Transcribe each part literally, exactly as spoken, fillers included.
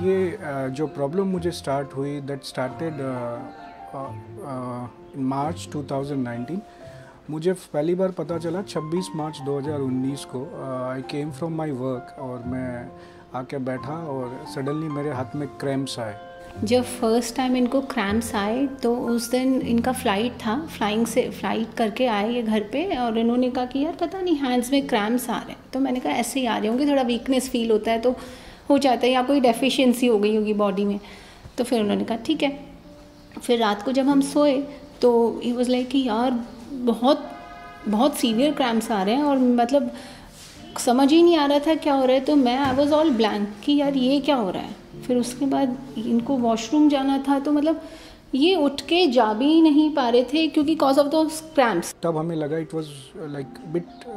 ये uh, जो problem मुझे स्टार्ट हुई that started in March two thousand nineteen. मुझे पहली बार पता चला छब्बीस मार्च दो हज़ार उन्नीस को। I came from my work और मैं आके बैठा और सडनली मेरे हाथ में क्रैम्प्स आए। जब फर्स्ट टाइम इनको क्रैम्प्स आए तो उस दिन इनका फ़्लाइट था, फ्लाइंग से फ्लाइट करके आए ये घर पे और इन्होंने कहा कि यार पता नहीं हैंड्स में क्रैम्प्स आ रहे हैं। तो मैंने कहा ऐसे ही आ रहे होंगे, थोड़ा वीकनेस फील होता है तो हो जाता है या कोई डेफिशिएंसी हो गई होगी बॉडी में। तो फिर उन्होंने कहा ठीक है। फिर रात को जब हम सोए तो ही वाज लाइक कि यार बहुत बहुत सीवियर क्रैम्प्स आ रहे हैं और मतलब समझ ही नहीं आ रहा था क्या हो रहा है। तो मैं आई वाज ऑल ब्लैंक कि यार ये क्या हो रहा है। फिर उसके बाद इनको वॉशरूम जाना था तो मतलब ये उठ के जा भी नहीं पा रहे थे क्योंकि कॉज ऑफ दोस क्रैम्प्स। तब हमें लगा it was like bit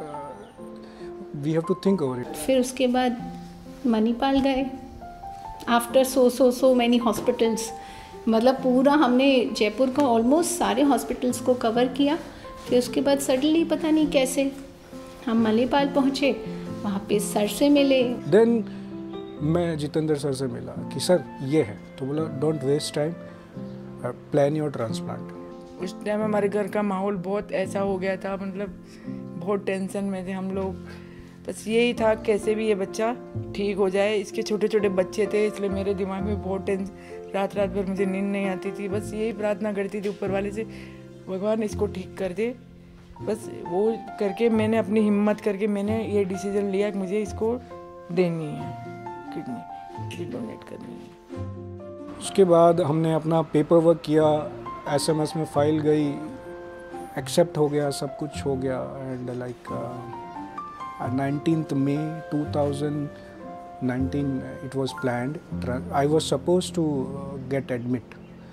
we have to think over it. फिर उसके बाद मणिपाल गए after so so so many hospitals. मतलब पूरा हमने जयपुर का ऑलमोस्ट सारे हॉस्पिटल्स को कवर किया। फिर उसके बाद सडनली पता नहीं कैसे हम मणिपाल पहुँचे, वहाँ पे सर से मिले। देन मैं जितेंद्र सर से मिला कि सर ये है, तो बोला don't waste time, plan your transplant. उस टाइम हमारे घर का माहौल बहुत ऐसा हो गया था, मतलब बहुत टेंशन में थे हम लोग। बस यही था कैसे भी ये बच्चा ठीक हो जाए। इसके छोटे छोटे बच्चे थे इसलिए मेरे दिमाग में बहुत टेंशन, रात रात भर मुझे नींद नहीं आती थी। बस यही प्रार्थना करती थी ऊपर वाले से, भगवान इसको ठीक कर दे। बस वो करके मैंने अपनी हिम्मत करके मैंने ये डिसीजन लिया कि मुझे इसको देनी है, किडनी डोनेट करनी है। उसके बाद हमने अपना पेपर वर्क किया, एसएमएस में फाइल गई, एक्सेप्ट हो गया, सब कुछ हो गया। And like nineteenth May two thousand nineteen it was planned. I was supposed to uh, get admit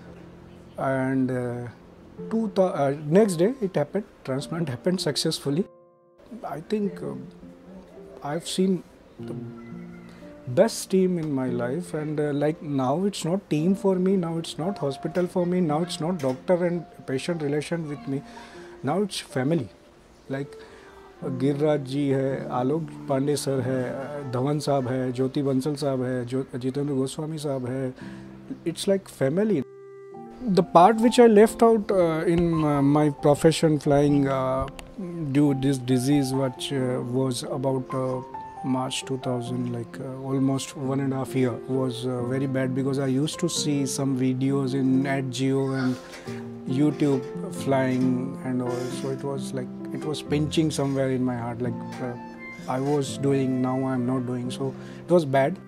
and uh, two th- uh, next day it happened. Transplant happened successfully. I think uh, I've seen the best team in my life, and uh, like now it's not team for me, now it's not hospital for me, now it's not doctor and patient relation with me, now it's family. Like Giriraj ji है, Alok Pandey sir है, धवन साहब है, ज्योति बंसल साहब है, जो जितेंद्र गोस्वामी साहब है। It's like family. The part which I left out in my profession flying due this disease which uh, was about uh, March two thousand, like uh, almost one and a half year, was uh, very bad because I used to see some videos in Nat Geo and YouTube flying and all. So it was like it was pinching somewhere in my heart, like uh, I was doing, now I am not doing. So it was bad.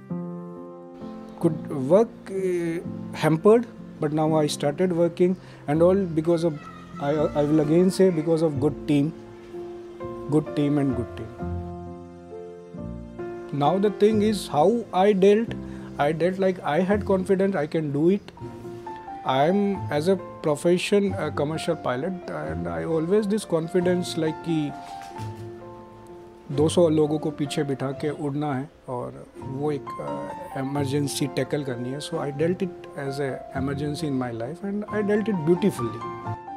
Could work uh, hampered, but now I started working and all because of, I, I will again say, because of good team, good team and good team. Now the thing is how I dealt. I dealt like I had confidence I can do it. I am as a profession a commercial pilot and I always this confidence like कि दो सौ लोगों को पीछे बिठा के उड़ना है और वो एक emergency tackle करनी है. So I dealt it as a emergency in my life and I dealt it beautifully.